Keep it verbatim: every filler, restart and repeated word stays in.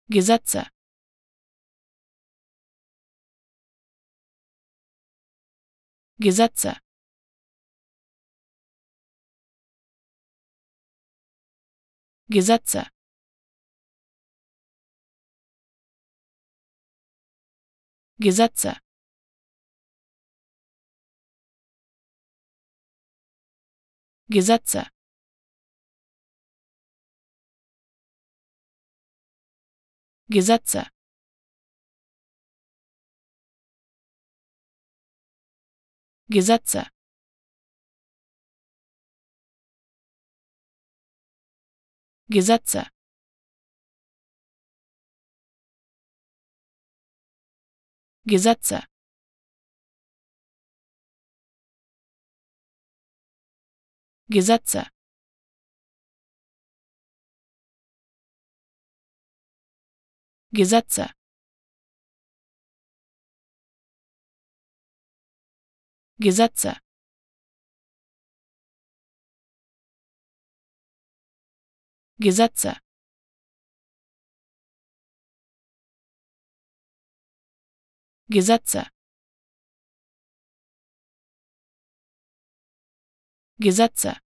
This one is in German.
Gesetze, Gesetze, Gesetze, Gesetze, Gesetze, Gesetze, Gesetze, Gesetze, Gesetze, Gesetze, Gesetze, Gesetze, Gesetze, Gesetze, Gesetze,